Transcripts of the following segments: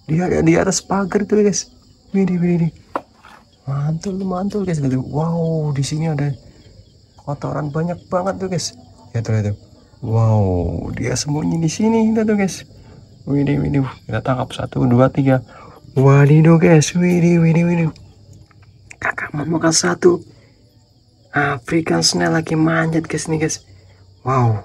Dia di atas pagar tuh guys. Widih, widih. Mantul, mantul guys. Wow, di sini ada kotoran banyak banget tuh guys. Ya tuh, lihat tuh. Wow, dia sembunyi di sini tuh guys. Widih, widih. Kita tangkap 1, 2, 3. Wadidaw guys. Widih, widih, widih. Kakak mau makan satu. African snail lagi manjat guys nih guys. Wow.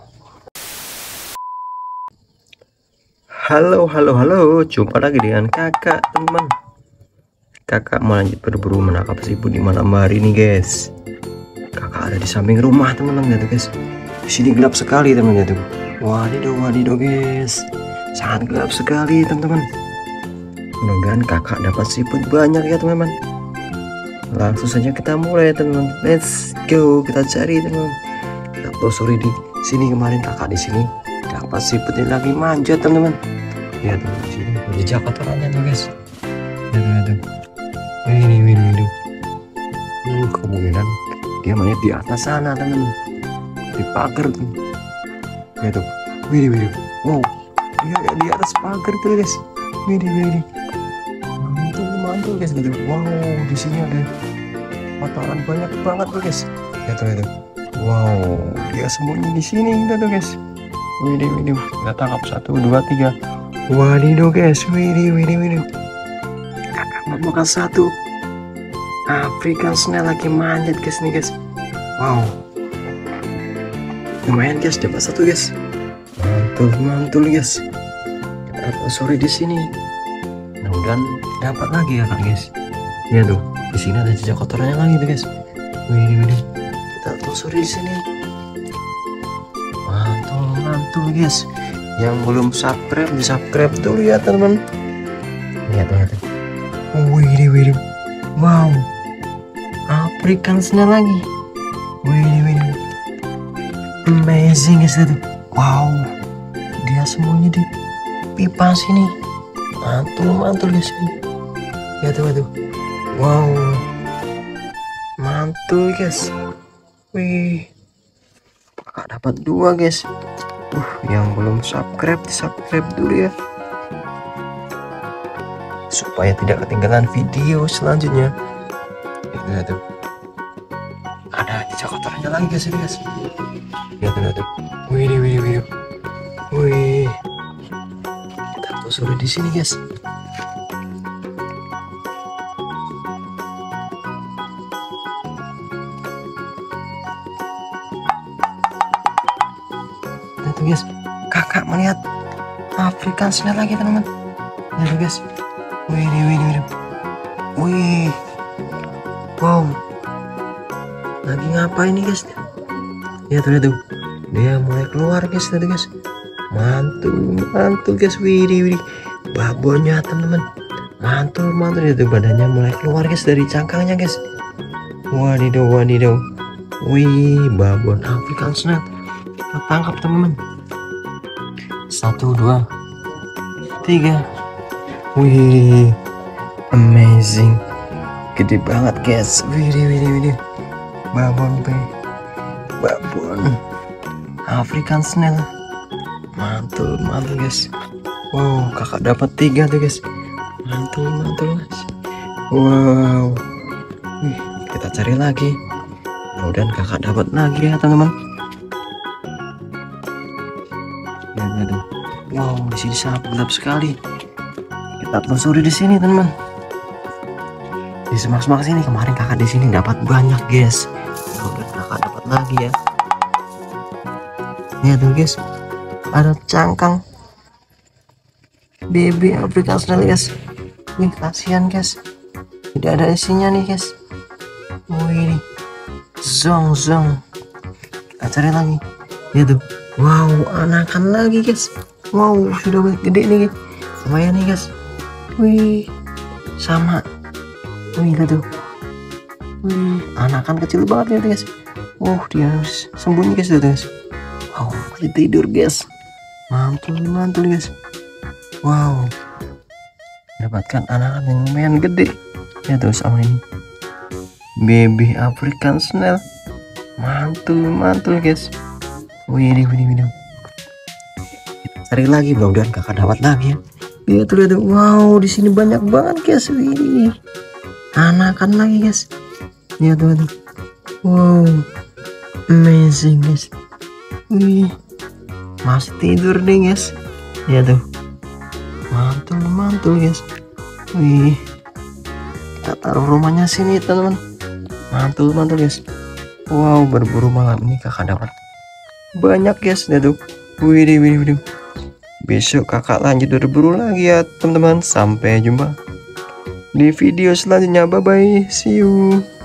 Halo, halo, halo. Jumpa lagi dengan kakak, teman. Kakak mau lanjut berburu menangkap siput di malam hari nih guys. Kakak ada di samping rumah teman-teman gitu guys. Di sini gelap sekali teman-teman gitu. Wadidaw, wadidaw guys. Sangat gelap sekali teman-teman. Mudah-mudahan kakak dapat siput banyak ya teman-teman. Langsung saja kita mulai teman-teman. Let's go, kita cari teman-teman. Kita telusuri di sini. Kemarin kakak di sini dapat siputnya lagi manjat teman-teman. Lihat di sini jejak kotorannya tuh guys. Lihat tuh. Ini. Kemungkinan dia main di atas sana teman-teman. Di pagar tuh. Lihat tuh. Widih. Wow. Dia di atas pagar tuh guys. Widih. Mantul guys gitu. Wow, di sini ada kotoran banyak banget tuh guys. Lihat tuh. Wow, dia sembunyi di sini tuh guys. Widih. Kita tangkap 1, 2, 3. Wadidaw guys. Widih. Kakak mau makan satu. African snail lagi manjat guys nih guys. Wow. Lumayan guys, dapat satu guys. Mantul guys. Kita telusuri di sini. Mudah-mudahan dapat lagi ya kak guys. Lihat tuh, di sini ada jejak kotorannya lagi tuh guys. Widih. Kita telusuri di sini. Mantul guys. Yang belum subscribe di subscribe dulu ya teman-teman. Lihat. Widih. Wow. African snail lagi. Widih. Amazing guys itu. Wow. Dia sembunyi di pipa sini. Mantul guys. Lihat tuh. Wow. Mantul guys. Wih. Kakak dapat 2 guys. Yang belum subscribe di subscribe dulu ya, supaya tidak ketinggalan video selanjutnya. Lihat tuh. Ada jejak kotorannya lagi guys. Lihat tuh. Widih. Wih. Kita telusuri di sini guys. Lihat guys, kakak melihat African snail lagi teman-teman. Lihat guys. Widih. Wih. Wow. Lagi ngapain nih guys? Lihat tuh. Dia mulai keluar guys. Lihat guys. Mantul guys. Widih. Babonnya teman-teman. Mantul. Itu badannya mulai keluar guys dari cangkangnya guys. Wadidaw. Wih, babon African snail. Kita tangkap teman-teman. 1, 2, 3. Wih, amazing. Gede banget guys. Widih. Babon African snail. Mantul guys. Wow, kakak dapat 3 tuh guys. Mantul guys. Wow. Wih, kita cari lagi. Mudah-mudahan kakak dapat lagi ya teman-teman. Lihat. Wow, di sini sangat gelap sekali. Kita telusuri di sini teman-teman. Di semak-semak sini kemarin kakak di sini dapat banyak guys. Mudah-mudahan kakak dapat lagi ya. Lihat tuh guys. Ada cangkang baby African snail guys. Wih, kasihan guys. Tidak ada isinya nih guys. Wih, zong. Kita cari lagi. Lihat tuh. Wow, anakan lagi guys. Wow, sudah gede nih guys. Lumayan nih guys. Wih, sama. Wih, lihat tuh. Wih, anakan kecil banget ya guys. Dia sembunyi guys tuh guys. Wow, dia tidur guys. Mantul guys. Wow, dapatkan anakan yang lumayan gede. Ya tuh sama ini. Baby African snail. Mantul guys. Widih. Cari lagi, mudah-mudahan kakak dapat lagi ya. Lihat tuh, lihat tuh. Wow, di sini banyak banget guys. Wih, anakan lagi guys. Lihat tuh, tuh. Wow, amazing guys. Wih, masih tidur deh guys. Lihat tuh, mantul mantul guys. Wih, kita taruh rumahnya sini teman-teman. Mantul mantul guys. Wow, berburu malam ini kakak dapat banyak guys. Lihat tuh. Widih, widih, widih. Besok kakak lanjut berburu lagi ya teman-teman. Sampai jumpa di video selanjutnya. Bye bye, see you.